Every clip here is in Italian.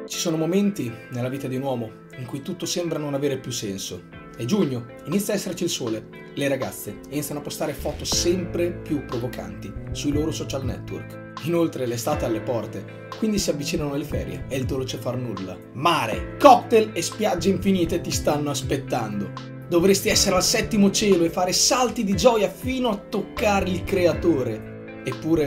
Ci sono momenti nella vita di un uomo in cui tutto sembra non avere più senso. È giugno, inizia a esserci il sole, le ragazze iniziano a postare foto sempre più provocanti sui loro social network. Inoltre l'estate è alle porte, quindi si avvicinano le ferie e il dolce far nulla. Mare, cocktail e spiagge infinite ti stanno aspettando. Dovresti essere al settimo cielo e fare salti di gioia fino a toccare il creatore.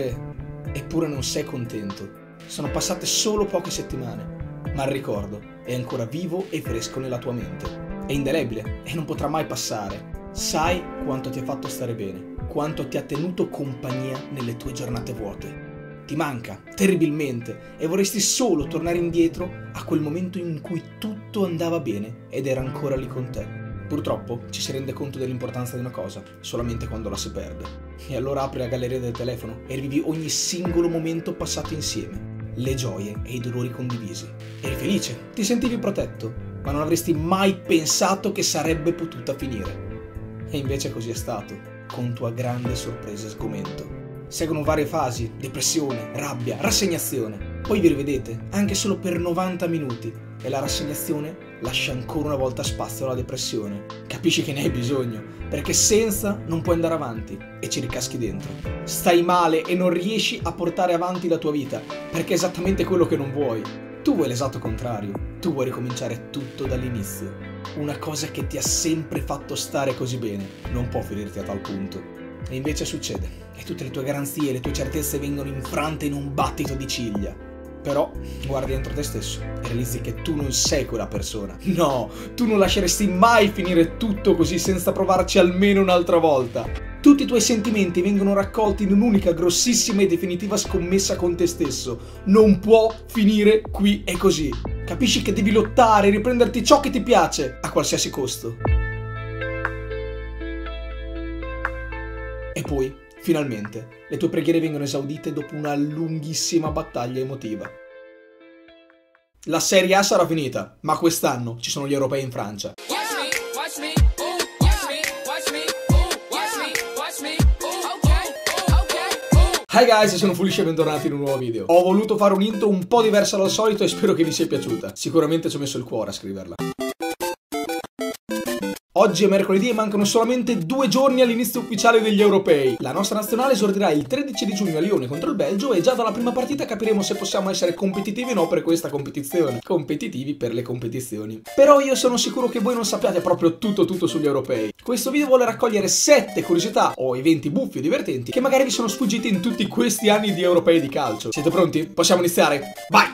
Eppure non sei contento. Sono passate solo poche settimane, ma il ricordo è ancora vivo e fresco nella tua mente. È indelebile e non potrà mai passare. Sai quanto ti ha fatto stare bene, quanto ti ha tenuto compagnia nelle tue giornate vuote. Ti manca terribilmente e vorresti solo tornare indietro a quel momento in cui tutto andava bene ed era ancora lì con te. Purtroppo ci si rende conto dell'importanza di una cosa solamente quando la si perde. E allora apri la galleria del telefono e rivivi ogni singolo momento passato insieme. Le gioie e i dolori condivisi. Eri felice, ti sentivi protetto, ma non avresti mai pensato che sarebbe potuta finire. E invece così è stato, con tua grande sorpresa e sgomento. Seguono varie fasi, depressione, rabbia, rassegnazione. Poi vi rivedete, anche solo per 90 minuti, e la rassegnazione lascia ancora una volta spazio alla depressione. Capisci che ne hai bisogno, perché senza non puoi andare avanti e ci ricaschi dentro. Stai male e non riesci a portare avanti la tua vita, perché è esattamente quello che non vuoi. Tu vuoi l'esatto contrario, tu vuoi ricominciare tutto dall'inizio. Una cosa che ti ha sempre fatto stare così bene non può ferirti a tal punto. E invece succede, e tutte le tue garanzie e le tue certezze vengono infrante in un battito di ciglia. Però guardi dentro te stesso e realizzi che tu non sei quella persona. No, tu non lasceresti mai finire tutto così senza provarci almeno un'altra volta. Tutti i tuoi sentimenti vengono raccolti in un'unica grossissima e definitiva scommessa con te stesso. Non può finire qui e così. Capisci che devi lottare e riprenderti ciò che ti piace, a qualsiasi costo. E poi, finalmente, le tue preghiere vengono esaudite dopo una lunghissima battaglia emotiva. La Serie A sarà finita, ma quest'anno ci sono gli europei in Francia. Hi guys, sono Foolish e bentornati in un nuovo video. Ho voluto fare un intro un po' diversa dal solito e spero che vi sia piaciuta. Sicuramente ci ho messo il cuore a scriverla. Oggi è mercoledì e mancano solamente 2 giorni all'inizio ufficiale degli europei. La nostra nazionale esordirà il 13 di giugno a Lione contro il Belgio e già dalla prima partita capiremo se possiamo essere competitivi o no per questa competizione. Competitivi per le competizioni. Però io sono sicuro che voi non sappiate proprio tutto sugli europei. Questo video vuole raccogliere 7 curiosità o eventi buffi o divertenti che magari vi sono sfuggiti in tutti questi anni di europei di calcio. Siete pronti? Possiamo iniziare? Vai!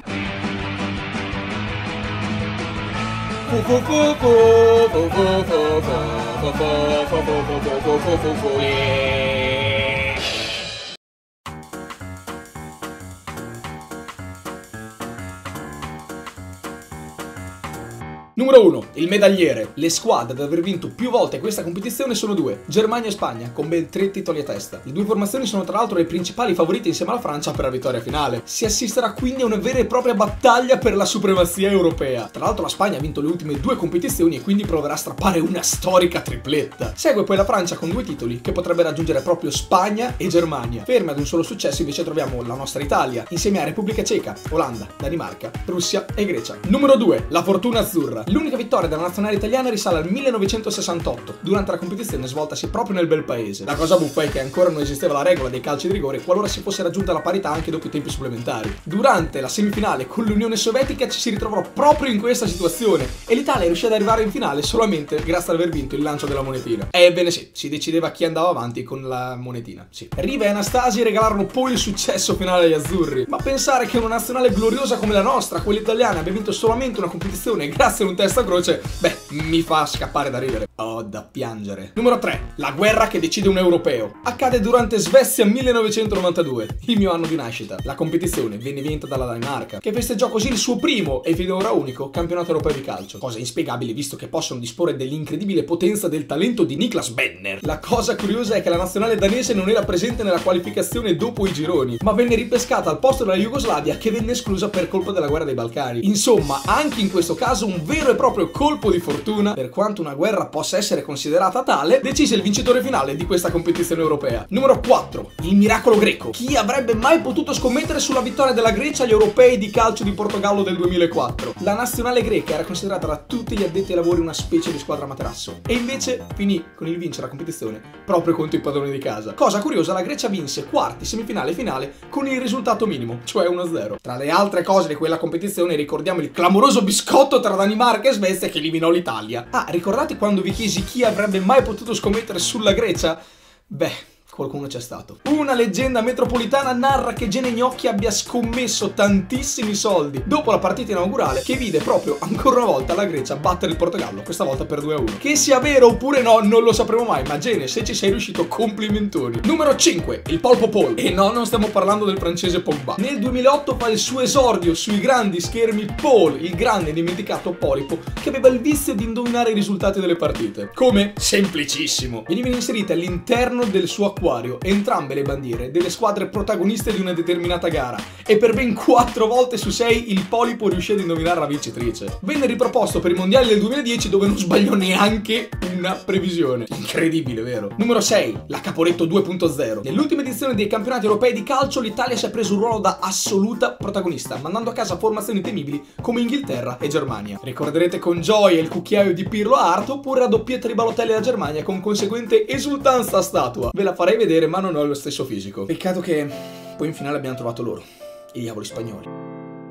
Numero 1. Il medagliere. Le squadre ad aver vinto più volte questa competizione sono 2, Germania e Spagna, con ben 3 titoli a testa. Le due formazioni sono tra l'altro le principali favorite insieme alla Francia per la vittoria finale. Si assisterà quindi a una vera e propria battaglia per la supremazia europea. Tra l'altro la Spagna ha vinto le ultime 2 competizioni e quindi proverà a strappare una storica tripletta. Segue poi la Francia con 2 titoli che potrebbe raggiungere proprio Spagna e Germania. Ferme ad un solo successo invece troviamo la nostra Italia, insieme a Repubblica Ceca, Olanda, Danimarca, Russia e Grecia. Numero 2. La fortuna azzurra. L'unica vittoria della nazionale italiana risale al 1968, durante la competizione svoltasi proprio nel bel paese. La cosa buffa è che ancora non esisteva la regola dei calci di rigore qualora si fosse raggiunta la parità anche dopo i tempi supplementari. Durante la semifinale con l'Unione Sovietica ci si ritrovò proprio in questa situazione e l'Italia riuscì ad arrivare in finale solamente grazie ad aver vinto il lancio della monetina. Ebbene sì, si decideva chi andava avanti con la monetina, sì. Riva e Anastasi regalarono poi il successo finale agli azzurri, ma pensare che una nazionale gloriosa come la nostra, quella italiana, abbia vinto solamente una competizione grazie ad un testa croce, beh, mi fa scappare da ridere. Ho da piangere. Numero 3. La guerra che decide un europeo. Accade durante Svezia 1992, il mio anno di nascita. La competizione venne vinta dalla Danimarca, che festeggiò così il suo primo e finora unico campionato europeo di calcio. Cosa inspiegabile visto che possono disporre dell'incredibile potenza del talento di Niklas Bender. La cosa curiosa è che la nazionale danese non era presente nella qualificazione dopo i gironi, ma venne ripescata al posto della Jugoslavia che venne esclusa per colpa della guerra dei Balcani. Insomma, anche in questo caso un vero vero e proprio colpo di fortuna, per quanto una guerra possa essere considerata tale, decise il vincitore finale di questa competizione europea. Numero 4. Il miracolo greco. Chi avrebbe mai potuto scommettere sulla vittoria della Grecia agli europei di calcio di Portogallo del 2004? La nazionale greca era considerata da tutti gli addetti ai lavori una specie di squadra materasso, e invece finì con il vincere la competizione proprio contro i padroni di casa. Cosa curiosa, la Grecia vinse quarti, semifinale e finale con il risultato minimo, cioè 1-0. Tra le altre cose di quella competizione ricordiamo il clamoroso biscotto tra Danimarca e Svezia che eliminò l'Italia. Ah, ricordate quando vi chiesi chi avrebbe mai potuto scommettere sulla Grecia? Beh, qualcuno c'è stato. Una leggenda metropolitana narra che Gene Gnocchi abbia scommesso tantissimi soldi dopo la partita inaugurale, che vide proprio ancora una volta la Grecia battere il Portogallo, questa volta per 2-1. Che sia vero oppure no non lo sapremo mai, ma Gene, se ci sei riuscito, complimentoni. Numero 5, il polpo Paul. E no, non stiamo parlando del francese Pogba. Nel 2008 fa il suo esordio sui grandi schermi Paul, il grande dimenticato polipo che aveva il vizio di indovinare i risultati delle partite. Come? Semplicissimo. Venivano inserite all'interno del suo acquario entrambe le bandiere delle squadre protagoniste di una determinata gara, e per ben 4 volte su 6 il polipo riuscì ad indovinare la vincitrice. Venne riproposto per i mondiali del 2010, dove non sbagliò neanche una previsione. Incredibile, vero? Numero 6, la Caporetto 2.0. Nell'ultima edizione dei campionati europei di calcio l'Italia si è preso un ruolo da assoluta protagonista, mandando a casa formazioni temibili come Inghilterra e Germania. Ricorderete con gioia il cucchiaio di Pirlo a Art, oppure la doppietta di Balotelli alla Germania con conseguente esultanza a statua. Ve la farei vedere, ma non ho lo stesso fisico. Peccato che poi in finale abbiamo trovato loro, i diavoli spagnoli.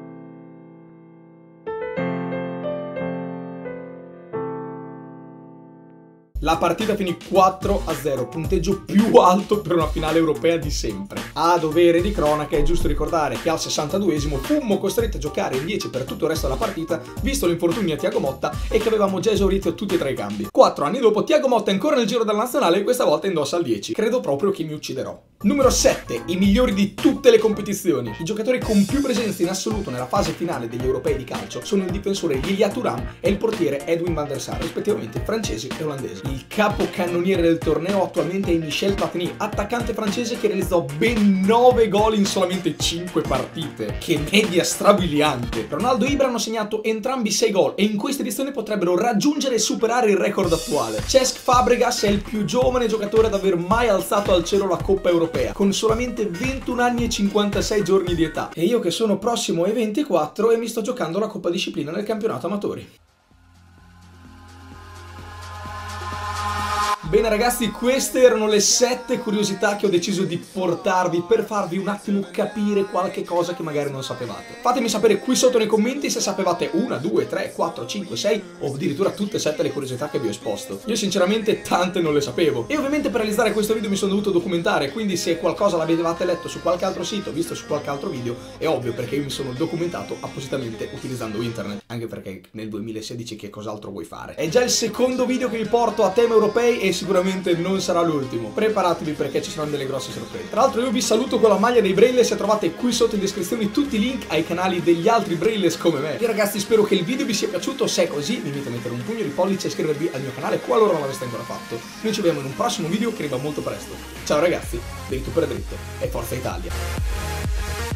La partita finì 4-0, punteggio più alto per una finale europea di sempre. A dovere di cronaca è giusto ricordare che al 62esimo fummo costretti a giocare in 10 per tutto il resto della partita, visto l'infortunio a Thiago Motta, e che avevamo già esaurito tutti e tre i cambi. 4 anni dopo Thiago Motta è ancora nel giro della nazionale e questa volta indossa il 10. Credo proprio che mi ucciderò. Numero 7, i migliori di tutte le competizioni. I giocatori con più presenze in assoluto nella fase finale degli europei di calcio sono il difensore Yaya Thuram e il portiere Edwin van der Sar, rispettivamente francesi e olandesi. Il capocannoniere del torneo attualmente è Michel Platini, attaccante francese che realizzò ben 9 gol in solamente 5 partite. Che media strabiliante! Ronaldo e Ibra hanno segnato entrambi 6 gol e in questa edizione potrebbero raggiungere e superare il record attuale. Cesc Fabregas è il più giovane giocatore ad aver mai alzato al cielo la Coppa Europea, con solamente 21 anni e 56 giorni di età. E io che sono prossimo ai 24 e mi sto giocando la Coppa Disciplina nel campionato amatori. Bene ragazzi, queste erano le 7 curiosità che ho deciso di portarvi per farvi un attimo capire qualche cosa che magari non sapevate. Fatemi sapere qui sotto nei commenti se sapevate 1, 2, 3, 4, 5, 6 o addirittura tutte e 7 le curiosità che vi ho esposto. Io sinceramente tante non le sapevo e ovviamente per realizzare questo video mi sono dovuto documentare, quindi se qualcosa l'avevate letto su qualche altro sito, visto su qualche altro video, è ovvio perché io mi sono documentato appositamente utilizzando internet, anche perché nel 2016 che cos'altro vuoi fare? È già il secondo video che vi porto a tema europei e sicuramente non sarà l'ultimo. Preparatevi perché ci saranno delle grosse sorprese. Tra l'altro io vi saluto con la maglia dei Brailless e trovate qui sotto in descrizione tutti i link ai canali degli altri Brailless come me. E ragazzi, spero che il video vi sia piaciuto. Se è così vi invito a mettere un pugno di pollice e iscrivervi al mio canale qualora non l'aveste ancora fatto. Noi ci vediamo in un prossimo video che arriva molto presto. Ciao ragazzi, dritto per dritto e forza Italia!